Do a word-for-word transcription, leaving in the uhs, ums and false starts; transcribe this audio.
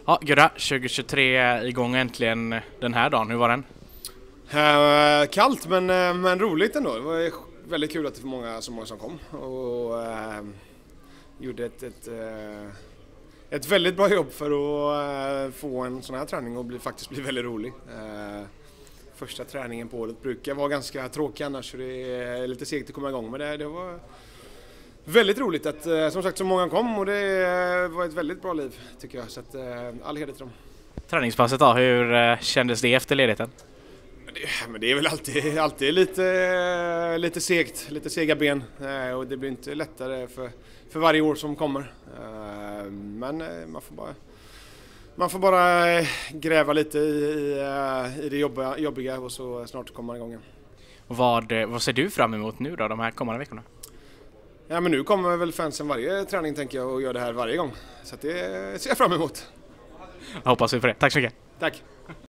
Ja, Gurra, tjugohundratjugotre igång äntligen den här dagen. Hur var den? Uh, kallt men, uh, men roligt ändå. Det var väldigt kul att det var många, så många som kom och uh, gjorde ett, ett, uh, ett väldigt bra jobb för att uh, få en sån här träning och bli, faktiskt bli väldigt rolig. Uh, första träningen på året brukar vara ganska tråkig annars, så det är lite segt att komma igång med det. Det var väldigt roligt att uh, som sagt så många kom och det uh, var ett väldigt bra liv tycker jag, så att, uh, all heder till dem. Träningspasset då, hur uh, kändes det efter ledigheten? Det, men det är väl alltid, alltid lite, lite segt, lite sega ben och det blir inte lättare för, för varje år som kommer. Men man får bara, man får bara gräva lite i, i, i det jobbiga, jobbiga och så snart kommer man igång igen. Och vad, vad ser du fram emot nu då, de här kommande veckorna? Ja, men nu kommer väl fansen varje träning tänker jag och gör det här varje gång. Så att det ser jag fram emot. Jag hoppas vi på det. Tack så mycket. Tack.